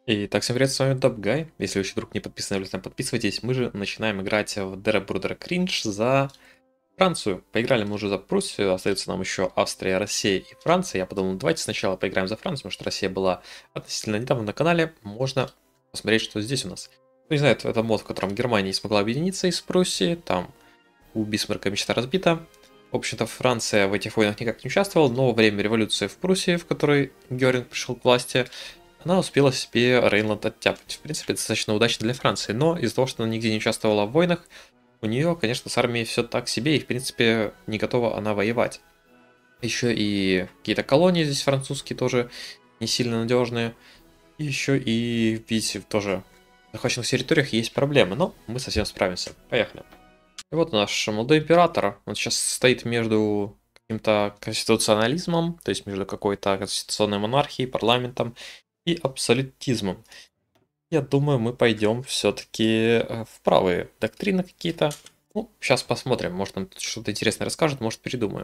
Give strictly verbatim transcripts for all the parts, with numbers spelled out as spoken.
Итак, всем привет, с вами Дабгай. Если вы еще вдруг не подписаны, обязательно подписывайтесь. Мы же начинаем играть в Dare Brother Cringe за Францию. Поиграли мы уже за Пруссию, остается нам еще Австрия, Россия и Франция. Я подумал, давайте сначала поиграем за Францию, потому что Россия была относительно недавно на канале. Можно посмотреть, что здесь у нас. Кто не знает, это мод, в котором Германия не смогла объединиться из Пруссии. Там у Бисмарка мечта разбита. В общем-то, Франция в этих войнах никак не участвовала, но во время революции в Пруссии, в которой Геринг пришел к власти, она успела себе Рейнланд оттяпать. В принципе, достаточно удачно для Франции, но из-за того, что она нигде не участвовала в войнах, у нее, конечно, с армией все так себе, и, в принципе, не готова она воевать. Еще и какие-то колонии здесь французские тоже не сильно надежные. И еще и, видите, тоже в захваченных территориях есть проблемы, но мы совсем справимся. Поехали. И вот наш молодой император, он сейчас стоит между каким-то конституционализмом, то есть между какой-то конституционной монархией, парламентом и абсолютизмом. Я думаю, мы пойдем все-таки в правые доктрины какие-то. Ну, сейчас посмотрим, может нам тут что-то интересное расскажет, может передумаем.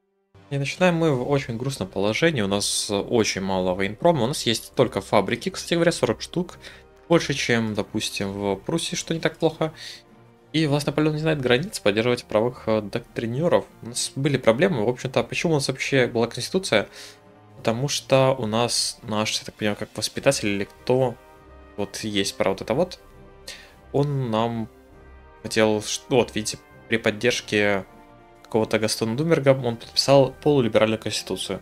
И начинаем мы в очень грустном положении, у нас очень мало военпрома, у нас есть только фабрики, кстати говоря, сорок штук, больше, чем, допустим, в Пруссии, что не так плохо. И власть Наполеон не знает границ поддерживать правых доктринеров. У нас были проблемы, в общем-то, почему у нас вообще была конституция? Потому что у нас наш, я так понимаю, как воспитатель или кто, вот есть про вот это вот, он нам хотел, вот видите, при поддержке какого-то Гастона Думерга он подписал полулиберальную конституцию.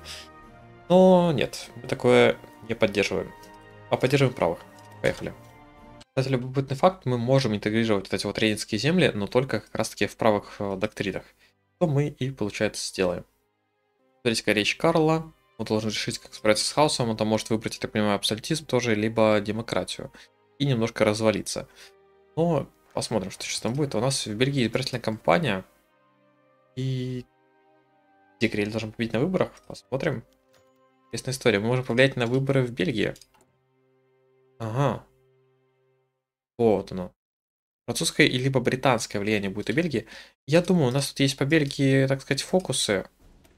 Но нет, мы такое не поддерживаем, а поддерживаем правых. Поехали. Кстати, любопытный факт, мы можем интегрировать вот эти вот рейнские земли, но только как раз таки в правых доктринах. То мы и, получается, сделаем. Смотрите-ка, речь Карла. Он должен решить, как справиться с хаосом. Он там может выбрать, я так понимаю, абсолютизм тоже, либо демократию. И немножко развалиться. Но посмотрим, что сейчас там будет. У нас в Бельгии избирательная кампания. И Дегрель должен победить на выборах. Посмотрим. Интересная история. Мы можем повлиять на выборы в Бельгии. Ага. Вот оно. Французское и либо британское влияние будет у Бельгии. Я думаю, у нас тут есть по Бельгии, так сказать, фокусы.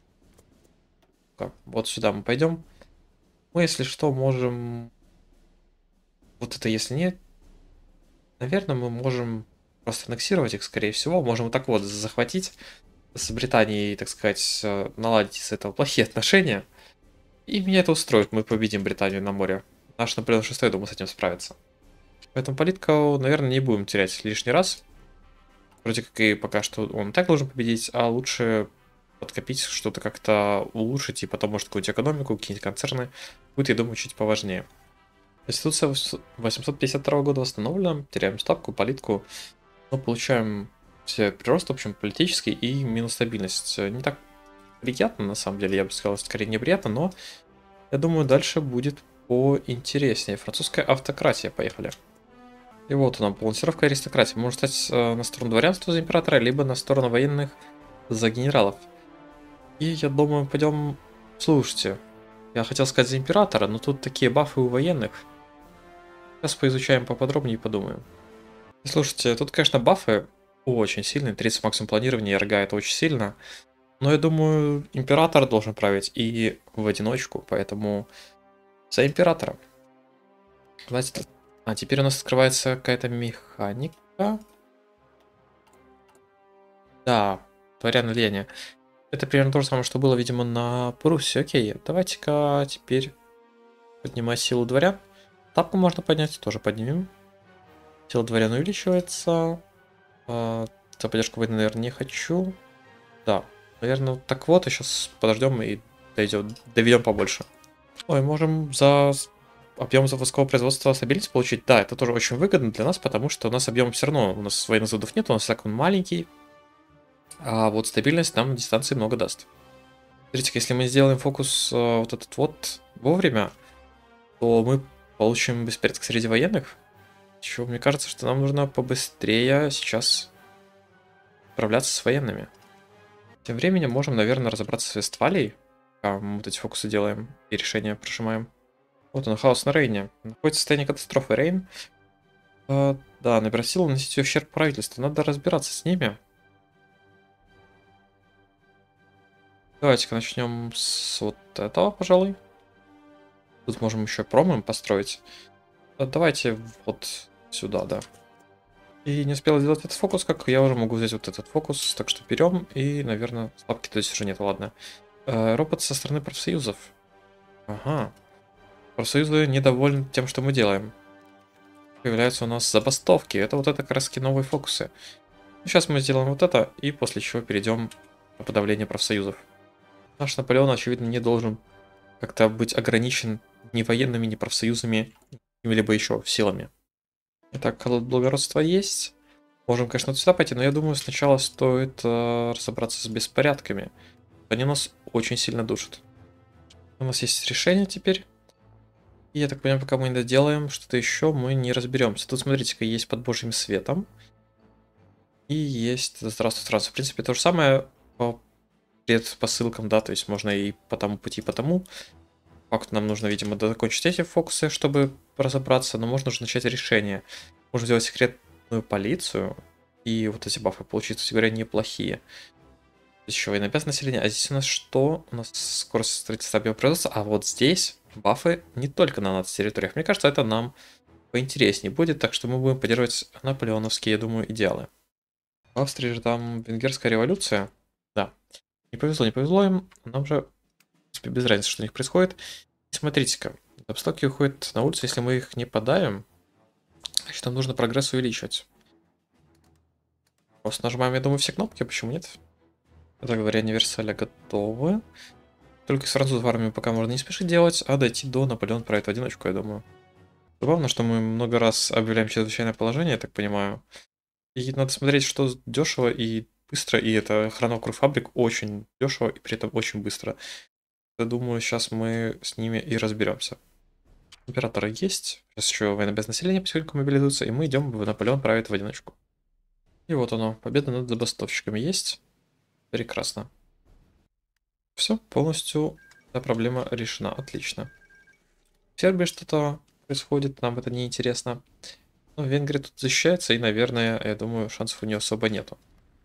Вот сюда мы пойдем. Мы, если что, можем... Вот это если нет. Наверное, мы можем просто аннексировать их, скорее всего. Можем вот так вот захватить с Британией, так сказать, наладить с этого плохие отношения. И меня это устроит. Мы победим Британию на море. Наш Наполеон шестой, думаю, с этим справится. Поэтому политику, наверное, не будем терять лишний раз. Вроде как и пока что он так должен победить, а лучше подкопить, что-то как-то улучшить, и потом, может, какую-нибудь экономику, какие-нибудь концерны. Будет, я думаю, чуть поважнее. Конституция восемьсот пятьдесят второго года восстановлена, теряем ставку, политику, но получаем все прирост, в общем, политический и минус стабильность. Не так приятно, на самом деле, я бы сказал, скорее неприятно, но я думаю, дальше будет поинтереснее. Французская автократия, поехали. И вот она, балансировка аристократии. Можно стать на сторону дворянства за императора, либо на сторону военных за генералов. И я думаю, пойдем... Слушайте, я хотел сказать за императора, но тут такие бафы у военных. Сейчас поизучаем поподробнее и подумаем. Слушайте, тут, конечно, бафы очень сильные. тридцать максимум планирования, РГ это очень сильно. Но я думаю, император должен править и в одиночку, поэтому за императора. Давайте... А теперь у нас открывается какая-то механика. Да, дворянное влияние. Это примерно то же самое, что было, видимо, на Пруссии. Окей, давайте-ка теперь поднимать силу дворян. Тапку можно поднять, тоже поднимем. Сила дворян увеличивается. А, за поддержку войны, наверное, не хочу. Да, наверное, вот так вот. И сейчас подождем и дойдем, доведем побольше. Ой, можем за объем заводского производства стабильность получить. Да, это тоже очень выгодно для нас, потому что у нас объем все равно, у нас военных заводов нет, у нас так он маленький. А вот стабильность нам на дистанции много даст. Смотрите, если мы сделаем фокус э, вот этот вот вовремя, то мы получим беспорядок среди военных. Чего мне кажется, что нам нужно побыстрее сейчас справляться с военными. Тем временем можем, наверное, разобраться с Вестфалией. А мы вот эти фокусы делаем и решения прожимаем. Вот он, хаос на Рейне. Находится в состоянии катастрофы Рейн. Э, да, набирать силу, наносить ущерб правительству. Надо разбираться с ними. Давайте-ка начнем с вот этого, пожалуй. Тут можем еще промом построить. А давайте вот сюда, да. И не успел сделать этот фокус, как я уже могу взять вот этот фокус. Так что берем, и, наверное, слабки то есть уже нет, ладно. Э, робот со стороны профсоюзов. Ага. Профсоюзы недовольны тем, что мы делаем. Появляются у нас забастовки. Это вот это как раз новые фокусы. Сейчас мы сделаем вот это, и после чего перейдем на подавление профсоюзов. Наш Наполеон, очевидно, не должен как-то быть ограничен ни военными, ни профсоюзами, либо еще силами. Итак, благородство есть. Можем, конечно, сюда пойти, но я думаю, сначала стоит э, разобраться с беспорядками. Они нас очень сильно душат. У нас есть решение теперь. И я так понимаю, пока мы не доделаем что-то еще, мы не разберемся. Тут, смотрите-ка, есть под Божьим светом. И есть здравствуй, здравствуй. В принципе, то же самое по предпосылкам, да, то есть можно и по тому пути, и по тому. Факт, нам нужно, видимо, закончить эти фокусы, чтобы разобраться, но можно уже начать решение. Можно сделать секретную полицию, и вот эти бафы получить, кстати говоря, неплохие. Здесь еще военнообязанное население, а здесь у нас что? У нас скорость строительства биопроизводства, а вот здесь бафы не только на нацтерриториях. Мне кажется, это нам поинтереснее будет, так что мы будем поддерживать наполеоновские, я думаю, идеалы. В Австрии же там венгерская революция. Да. Не повезло, не повезло им. Нам же, в принципе, без разницы, что у них происходит. Смотрите-ка. Обстоки уходят на улицу, если мы их не подавим. Значит, нам нужно прогресс увеличивать. Просто нажимаем, я думаю, все кнопки, почему нет? Это говоря, универсаля готовы. Только с французов армию пока можно не спешить делать, а дойти до Наполеон правит в одиночку, я думаю. Забавно, что мы много раз объявляем чрезвычайное положение, я так понимаю. И надо смотреть, что дешево и быстро, и это охрана вокруг фабрик очень дешево и при этом очень быстро. Я думаю, сейчас мы с ними и разберемся. Императоры есть, сейчас еще военнообязанное население потихоньку мобилизуется, и мы идем в Наполеон правит в одиночку. И вот оно, победа над забастовщиками есть. Прекрасно. Все, полностью эта проблема решена, отлично. В Сербии что-то происходит, нам это не интересно. Ну, Венгрия тут защищается, и, наверное, я думаю, шансов у нее особо нету.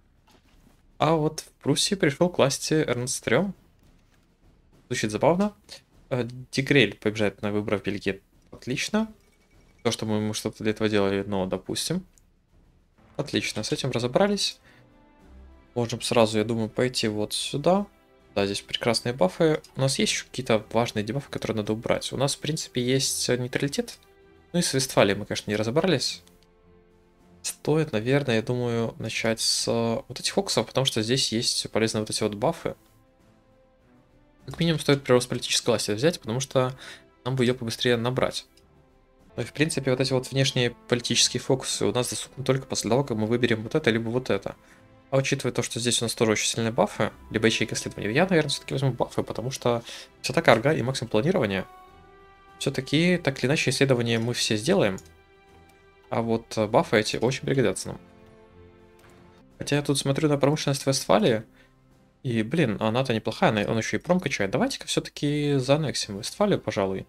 А вот в Пруссии пришел к власти Эрнст Рём. Звучит забавно. Дегрель побеждает на выборы в Бельгии. Отлично. То, что мы, мы что-то для этого делали, но допустим. Отлично, с этим разобрались. Можем сразу, я думаю, пойти вот сюда. Да, здесь прекрасные бафы. У нас есть еще какие-то важные дебафы, которые надо убрать. У нас, в принципе, есть нейтралитет. Ну и с Вестфалией мы, конечно, не разобрались. Стоит, наверное, я думаю, начать с вот этих фокусов, потому что здесь есть полезные вот эти вот бафы. Как минимум стоит прирост политической власти взять, потому что нам бы ее побыстрее набрать. Ну и в принципе вот эти вот внешние политические фокусы у нас доступны только после того, как мы выберем вот это, либо вот это. А учитывая то, что здесь у нас тоже очень сильные бафы, либо ячейка исследования, я, наверное, все-таки возьму бафы, потому что вся карга и максимум планирования. Все-таки, так или иначе, исследования мы все сделаем. А вот бафы эти очень пригодятся нам. Хотя я тут смотрю на промышленность Вестфалии. И, блин, она-то неплохая, он еще и пром качает. Давайте-ка все-таки зааннексим Вестфалию, пожалуй.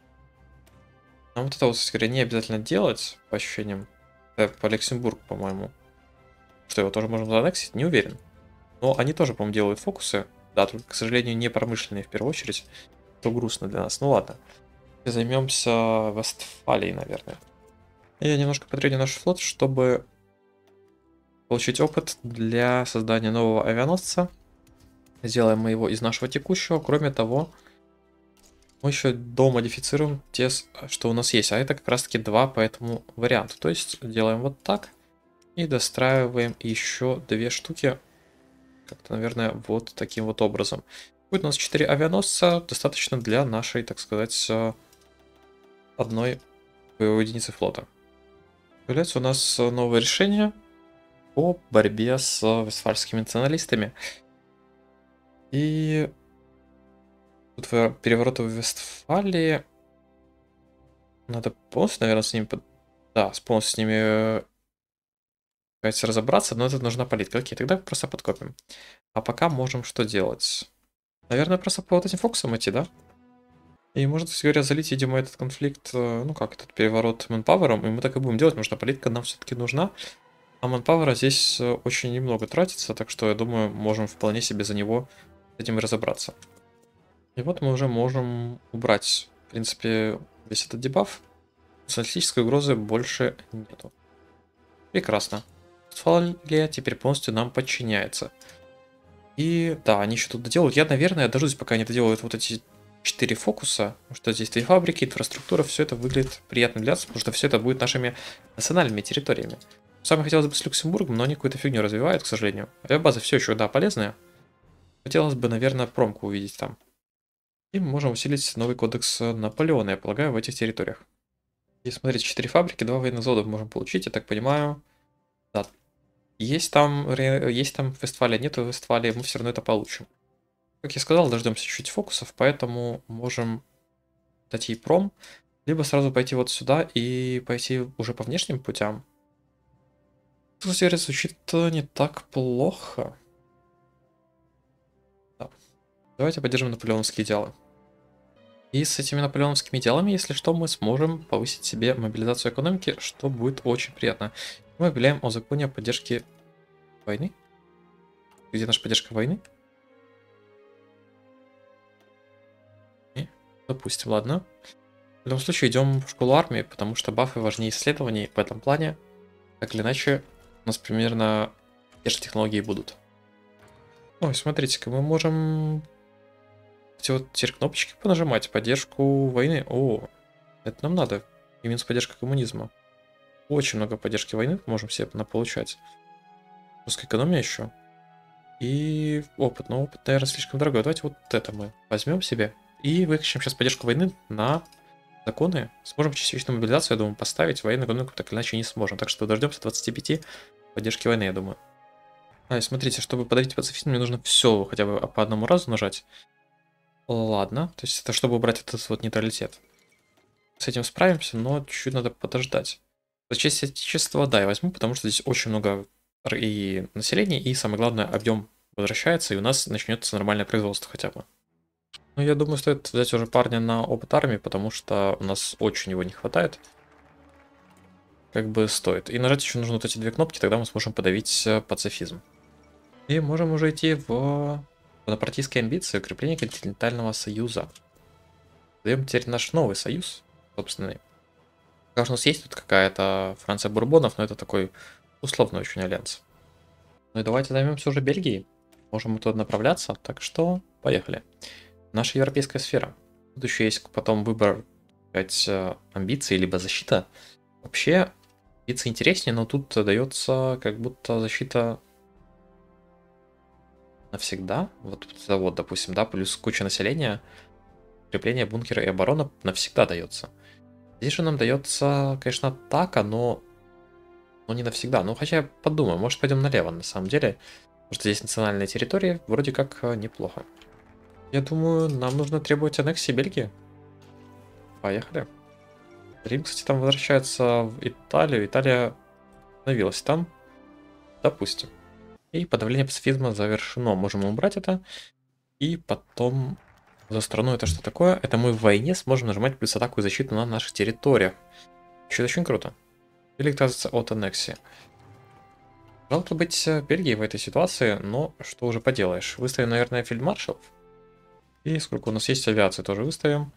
Нам вот это вот, скорее, не обязательно делать, по ощущениям. Это по Люксембургу, по-моему. Что, его тоже можем зааннексить? Не уверен. Но они тоже, по-моему, делают фокусы. Да, только, к сожалению, не промышленные в первую очередь. Это грустно для нас. Ну ладно. Займемся Вестфалией, наверное. Я немножко потреню наш флот, чтобы получить опыт для создания нового авианосца. Сделаем мы его из нашего текущего. Кроме того, мы еще домодифицируем те, что у нас есть. А это как раз таки два по этому варианту. То есть делаем вот так. И достраиваем еще две штуки. Как-то, наверное, вот таким вот образом. Будет у нас четыре авианосца. Достаточно для нашей, так сказать, одной боевой единицы флота. Появляется у нас новое решение по борьбе с вестфальскими националистами. И тут перевороты в Вестфалии. Надо полностью, наверное, с ними... Да, полностью с ними разобраться, но это нужна политика. Окей, тогда просто подкопим. А пока можем что делать? Наверное, просто по вот этим фокусам идти, да? И можно, кстати говоря, залить, видимо, этот конфликт, ну как, этот переворот мэнпауэром, и мы так и будем делать, потому что политика нам все-таки нужна. А мэнпауэра здесь очень немного тратится, так что, я думаю, можем вполне себе за него с этим разобраться. И вот мы уже можем убрать, в принципе, весь этот дебаф. Социалистической угрозы больше нету. Прекрасно. Вестфалия теперь полностью нам подчиняется. И да, они еще тут доделают. Я, наверное, дождусь, пока они доделают вот эти четыре фокуса. Потому что здесь две фабрики, инфраструктура, все это выглядит приятно для нас, потому что все это будет нашими национальными территориями. Самое хотелось бы с Люксембургом, но они какую-то фигню развивают, к сожалению. Авиабаза все еще, да, полезная. Хотелось бы, наверное, промку увидеть там. И мы можем усилить новый кодекс Наполеона, я полагаю, в этих территориях. И смотрите, четыре фабрики, два военных завода можем получить, я так понимаю. Да, есть там, ре- есть там Вестфалия, нету Вестфалии, мы все равно это получим. Как я сказал, дождемся чуть-чуть фокусов, поэтому можем дать ей пром, либо сразу пойти вот сюда и пойти уже по внешним путям. Кстати, звучит не так плохо. Да. Давайте поддержим наполеоновские идеалы. И с этими наполеоновскими идеалами, если что, мы сможем повысить себе мобилизацию экономики, что будет очень приятно. Мы объявляем о законе о поддержке войны. Где наша поддержка войны? И, допустим, ладно. В любом случае идем в школу армии, потому что бафы важнее исследований в этом плане. Так или иначе, у нас примерно те же технологии будут. Ой, смотрите-ка, мы можем эти вот теперь кнопочки понажимать. Поддержку войны. О, это нам надо. И минус поддержка коммунизма. Очень много поддержки войны можем себе получать. Русская экономия еще. И опыт. Но опыт, наверное, слишком дорогой. Давайте вот это мы возьмем себе. И выкачаем сейчас поддержку войны на законы. Сможем частичную мобилизацию, я думаю, поставить. Военную экономику так или иначе не сможем. Так что дождемся двадцати пяти поддержки войны, я думаю. А, и смотрите, чтобы подавить пацифизм, мне нужно все хотя бы по одному разу нажать. Ладно. То есть это чтобы убрать этот вот нейтралитет. С этим справимся, но чуть-чуть надо подождать. За честь отечества, да, я возьму, потому что здесь очень много и населения, и самое главное, объем возвращается, и у нас начнется нормальное производство хотя бы. Ну, я думаю, стоит взять уже парня на опыт армии, потому что у нас очень его не хватает. Как бы стоит. И нажать еще нужно вот эти две кнопки, тогда мы сможем подавить пацифизм. И можем уже идти в бонапартийские амбиции, укрепление континентального союза. Даем теперь наш новый союз, собственный. Конечно, у нас есть тут какая-то Франция Бурбонов, но это такой условный очень альянс. Ну и давайте займемся уже Бельгией. Можем мы туда направляться, так что поехали. Наша европейская сфера. Тут еще есть потом выбор, сказать, амбиции, либо защита. Вообще, амбиции интереснее, но тут дается как будто защита навсегда. Вот завод, допустим, да, плюс куча населения. Укрепление бункера и оборона навсегда дается. Здесь же нам дается, конечно, атака, но, но не навсегда. Ну, хотя я подумаю, может пойдем налево, на самом деле. Потому что здесь национальная территория, вроде как неплохо. Я думаю, нам нужно требовать аннексии Бельгии. Поехали. Рим, кстати, там возвращается в Италию. Италия остановилась там. Допустим. И подавление пацифизма завершено. Можем убрать это. И потом... За страну это что такое? Это мы в войне сможем нажимать плюс атаку и защиту на наших территориях. Еще очень круто. Или отказываться от аннексии. Жалко быть Бельгией в этой ситуации, но что уже поделаешь. Выставим, наверное, фельдмаршалов. И сколько у нас есть авиации, тоже выставим.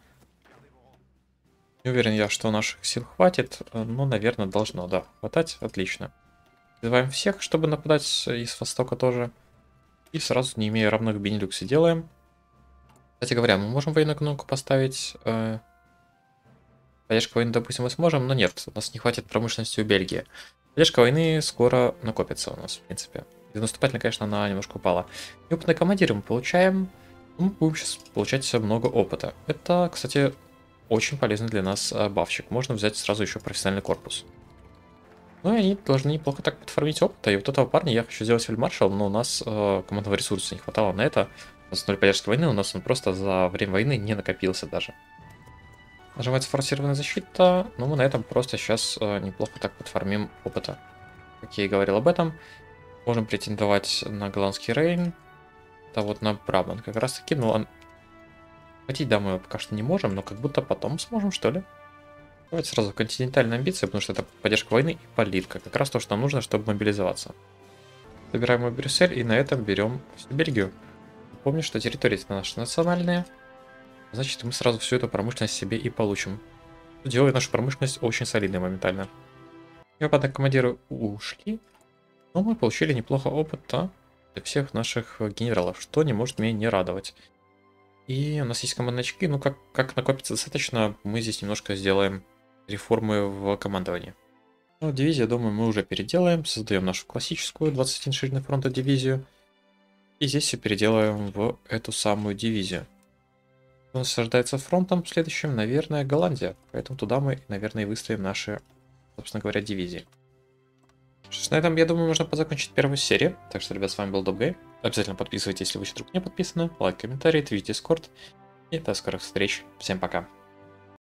Не уверен я, что наших сил хватит, но, наверное, должно, да, хватать. Отлично. Вызываем всех, чтобы нападать из Востока тоже. И сразу, не имея равных Бенилюксе, делаем. Кстати говоря, мы можем военную экономику поставить. Э, поддержка войны, допустим, мы сможем, но нет, у нас не хватит промышленности у Бельгии. Поддержка войны скоро накопится у нас, в принципе. И наступательно, конечно, она немножко упала. И опытные командиры мы получаем. Мы будем сейчас получать много опыта. Это, кстати, очень полезный для нас бафчик. Можно взять сразу еще профессиональный корпус. Ну и они должны неплохо так подформить опыта. И вот этого парня я хочу сделать фельдмаршалом, но у нас э, командного ресурса не хватало на это. У нас ноль поддержки войны, у нас он просто за время войны не накопился даже. Нажимается форсированная защита, но мы на этом просто сейчас э, неплохо так подформим опыта. Как я и говорил об этом, можем претендовать на голландский Рейн. Это вот на Брабант как раз таки, но он... Хотеть, да, мы пока что не можем, но как будто потом сможем, что ли. Давайте сразу континентальная амбиция, потому что это поддержка войны и политика. Как раз то, что нам нужно, чтобы мобилизоваться. Собираем Брюссель и на этом берем всю Бельгию. Помню, что территории наши национальные. Значит, мы сразу всю эту промышленность себе и получим. делает нашу промышленность очень солидной моментально. Западные командиры ушли, но мы получили неплохо опыта для всех наших генералов, что не может меня не радовать. И у нас есть командные очки, ну как, как накопится достаточно, мы здесь немножко сделаем реформы в командовании. Ну, дивизию, думаю, мы уже переделаем, создаем нашу классическую двадцать один ширины фронта дивизию. И здесь все переделаем в эту самую дивизию. У нас рождается фронтом следующим, наверное, Голландия. Поэтому туда мы, наверное, и выставим наши, собственно говоря, дивизии. Что ж, на этом, я думаю, можно закончить первую серию. Так что, ребят, с вами был Добгей. Обязательно подписывайтесь, если вы еще вдруг не подписаны. Лайк, комментарий, твит, дискорд. И до скорых встреч. Всем пока.